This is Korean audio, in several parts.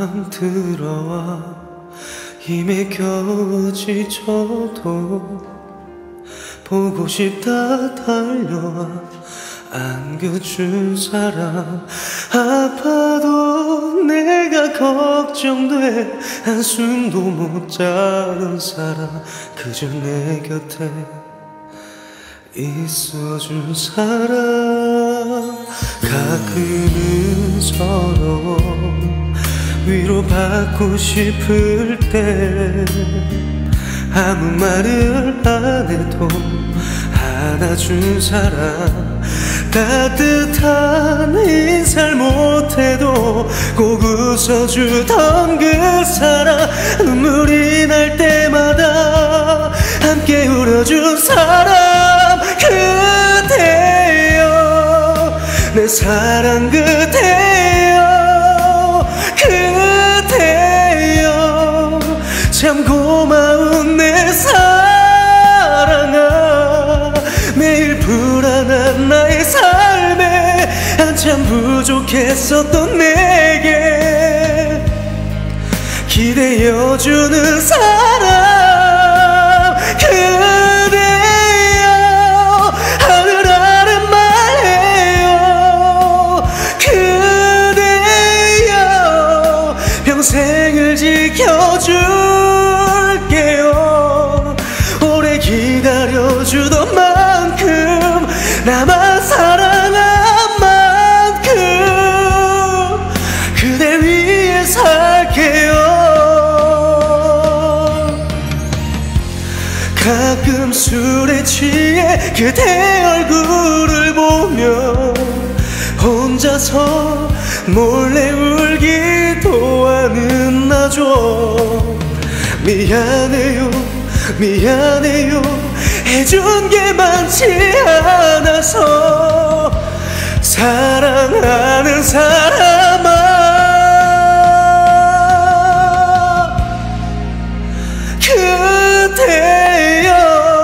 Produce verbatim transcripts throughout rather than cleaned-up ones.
밤 들어와 힘에 겨워 지쳐도 보고 싶다 달려와 안겨준 사람, 아파도 내가 걱정돼 한숨도 못 자는 사람, 그저 내 곁에 있어준 사람. 가끔은 서로 위로받고 싶을 때 아무 말을 안 해도 안아준 사람, 따뜻한 인사를 못해도 꼭 웃어주던 그 사람, 눈물이 날 때마다 함께 울어준 사람, 그대여 내 사랑, 그대여 그대여 참 고마운 내 사랑아. 매일 불안한 나의 삶에 한참 부족했었던 내게 기대어주는 사람, 그대여 하늘 아래 말해요. 그대여 평생을 지켜줄게요. 오래 기다려주던 만큼 나만 사랑한 만큼 그대 위해 살게요. 가끔 술에 취해 그대 얼굴을 보며 혼자서 몰래 울기도 하는 나죠. 미안해요 미안해요 해준 게 많지 않아서. 사랑하는 사람아, 그대여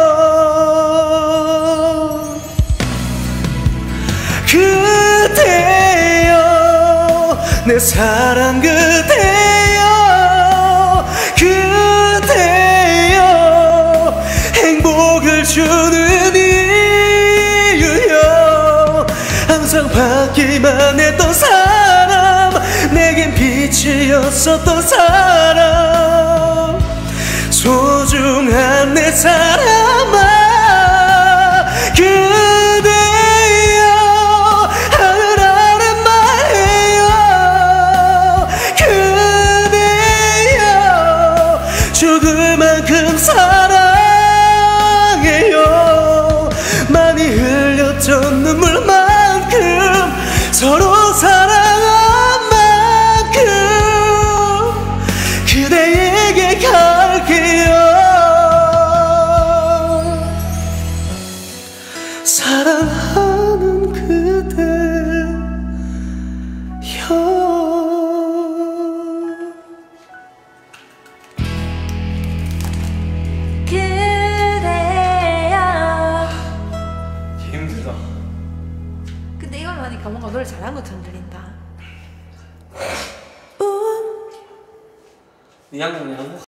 그대여 내 사랑, 그대여 그대여 행복을 주는 이유여. 항상 받기만 했던 사람, 내겐 빛이었었던 사람, 소중한 내 사람아, 그대여 하늘 아래 말해요. 그대여 죽을 만큼 사랑해요. 많이 흘렸던 눈물만큼 서로 사랑한 만큼 그대에게 갈게요. 사랑하는 그대여. 힘들다. 근데 이걸로 하니까 뭔가 노래 잘한 것처럼 들린다. 네 양념이 한